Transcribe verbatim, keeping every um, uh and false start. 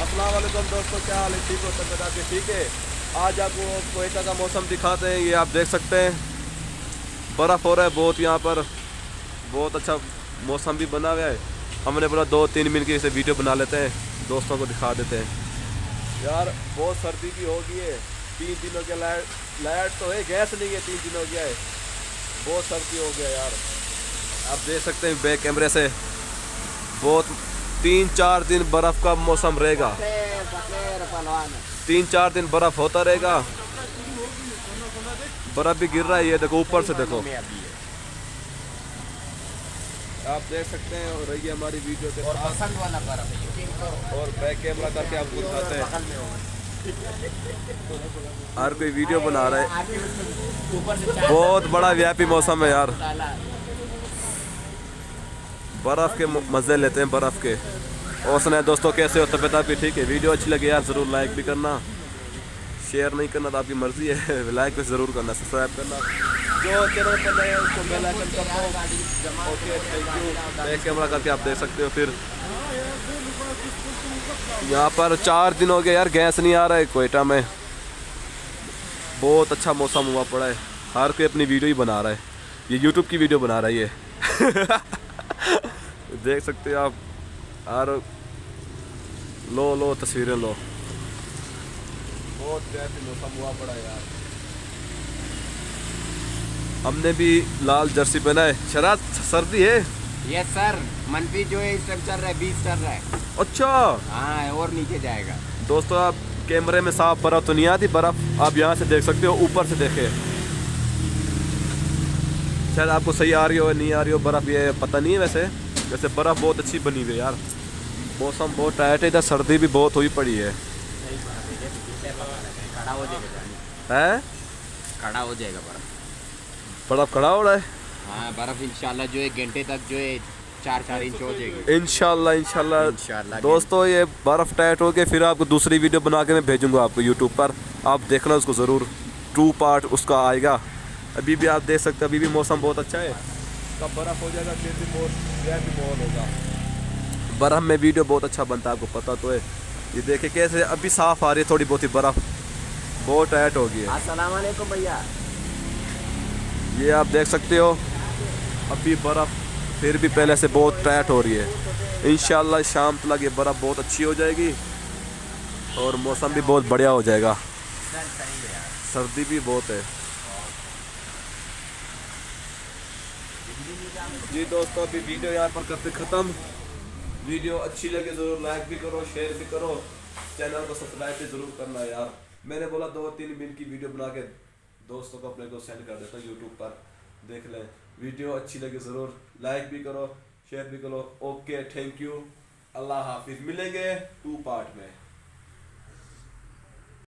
अस्सलाम वालेकुम दोस्तों, क्या हाल है? ठीक हो सब बता के? ठीक है। आज आपको कोयटा का मौसम दिखाते हैं। ये आप देख सकते हैं बर्फ़ हो रहा है बहुत यहाँ पर। बहुत अच्छा मौसम भी बना हुआ है। हमने बोला दो तीन मिनट की इसे वीडियो बना लेते हैं, दोस्तों को दिखा देते हैं। यार बहुत सर्दी भी हो गई है। तीन दिनों के लाइट लाइट तो है, गैस नहीं है, तीन दिन हो गया है। बहुत सर्दी हो गया यार। आप देख सकते हैं बैक कैमरे से। बहुत तीन चार दिन बर्फ़ का मौसम रहेगा। तीन चार दिन बर्फ़ होता रहेगा। बर्फ़ भी गिर रहा है, ये देखो ऊपर से देखो। आप देख सकते हैं। और ये हमारी वीडियो के और पसंद वाला बर्फ और बैक कैमरा करके आपको दिखाते हैं। हर कोई वीडियो बना रहा है। बहुत बड़ा व्यापी मौसम है यार। बर्फ़ के मज़े लेते हैं बर्फ़ के। और सुनाए दोस्तों, कैसे हो? तबियत आपकी ठीक है? वीडियो अच्छी लगे यार ज़रूर लाइक भी करना, शेयर नहीं करना तो आपकी मर्ज़ी है। लाइक भी ज़रूर करना, सब्सक्राइब करना। जो चैनल पर नए हैं उसको बेल आइकन दबाओ। Okay, thank you. Back camera करके आप देख सकते हो। फिर यहाँ पर चार दिन हो गए यार, गैस नहीं आ रहा है कोयटा में। बहुत अच्छा मौसम हुआ पड़ा है। हर कोई अपनी वीडियो ही बना रहा है। ये यूट्यूब की वीडियो बना रहा है ये। देख सकते हो आप। और लो लो तस्वीरें लो। बहुत बेहतरीन मौसम हुआ पड़ा यार। हमने भी लाल जर्सी पहना है। शराब सर्दी है। यस सर, मंफी जो है इस टाइम चल रहा है, बीस चल रहा है। अच्छा हाँ, और नीचे जाएगा। दोस्तों, आप कैमरे में साफ बर्फ़ तो नहीं आती। बर्फ़ आप यहाँ से देख सकते हो, ऊपर से देखे। शायद आपको सही आ रही हो नहीं आ रही हो बर्फ़, ये पता नहीं है। वैसे वैसे बर्फ़ बहुत अच्छी बनी हुई है यार। मौसम बहुत टाइट है इधर, सर्दी भी बहुत हुई पड़ी है। खड़ा हो जाएगा हैं? खड़ा हो जाएगा बर्फ। बर्फ़ खड़ा हो रहा है। हाँ, बर्फ इंशाल्लाह जो है घंटे तक जो है चार चार इंच हो जाएगी। इंशाल्लाह इंशाल्लाह। इंशाल्लाह दोस्तों, ये बर्फ़ टाइट हो गया, फिर आपको दूसरी वीडियो बना के मैं भेजूंगा आपको यूट्यूब पर। आप देखना उसको ज़रूर। टू पार्ट उसका आएगा। अभी भी आप देख सकते हैं, अभी भी मौसम बहुत अच्छा है। कब बर्फ़ हो जाएगा फिर भी बहुत भी माहौल होगा। बर्फ़ में वीडियो बहुत अच्छा बनता है, आपको पता तो है। ये देखे कैसे अभी साफ़ आ रही है थोड़ी बहुत ही बर्फ़। बहुत टाइट हो गई है। अस्सलाम वालेकुम भैया। ये आप देख सकते हो अभी बर्फ़ फिर भी पहले से बहुत टाइट हो रही है। इंशाल्लाह शाम तक ये बर्फ़ बहुत अच्छी हो जाएगी और मौसम भी बहुत बढ़िया हो जाएगा। सर्दी भी बहुत है जी। दोस्तों, अभी वीडियो यहाँ पर करते ख़त्म। वीडियो अच्छी लगे ज़रूर लाइक भी करो, शेयर भी करो, चैनल को सब्सक्राइब भी ज़रूर करना यार। मैंने बोला दो तीन मिनट की वीडियो बना के दोस्तों को अपने को सेंड कर देता हूँ यूट्यूब पर, देख लें। वीडियो अच्छी लगे ज़रूर लाइक भी करो, शेयर भी करो। Okay, thank you. अल्लाह हाफिज़। मिलेंगे टू पार्ट में।